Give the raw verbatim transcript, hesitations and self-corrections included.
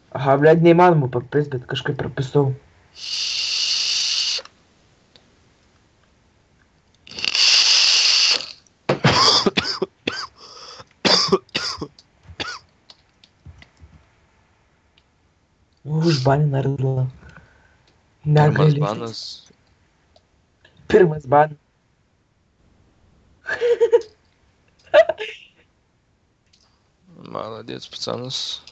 Aha, blėt, neįmanoma papis, bet kažkaip prapisau. Užbanina Ardlą. Pirmas Negali. banas. Pirmas ban. Молодец, пацанус.